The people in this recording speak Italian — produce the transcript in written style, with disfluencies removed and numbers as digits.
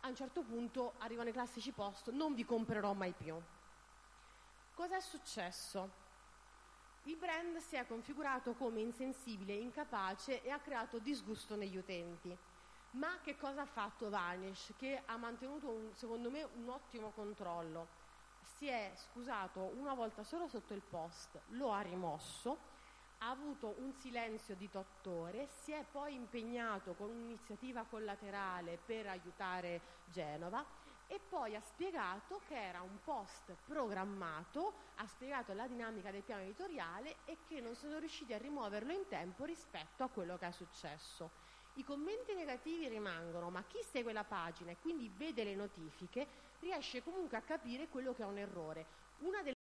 a un certo punto arrivano i classici post: non vi comprerò mai più. Cosa è successo? Il brand si è configurato come insensibile, incapace e ha creato disgusto negli utenti. Ma che cosa ha fatto Vanish? Che ha mantenuto, secondo me, un ottimo controllo. Si è scusato una volta solo sotto il post, lo ha rimosso, ha avuto un silenzio di 8 ore, si è poi impegnato con un'iniziativa collaterale per aiutare Genova e poi ha spiegato che era un post programmato, ha spiegato la dinamica del piano editoriale e che non sono riusciti a rimuoverlo in tempo rispetto a quello che è successo. I commenti negativi rimangono, ma chi segue la pagina e quindi vede le notifiche riesce comunque a capire quello che è un errore. Una delle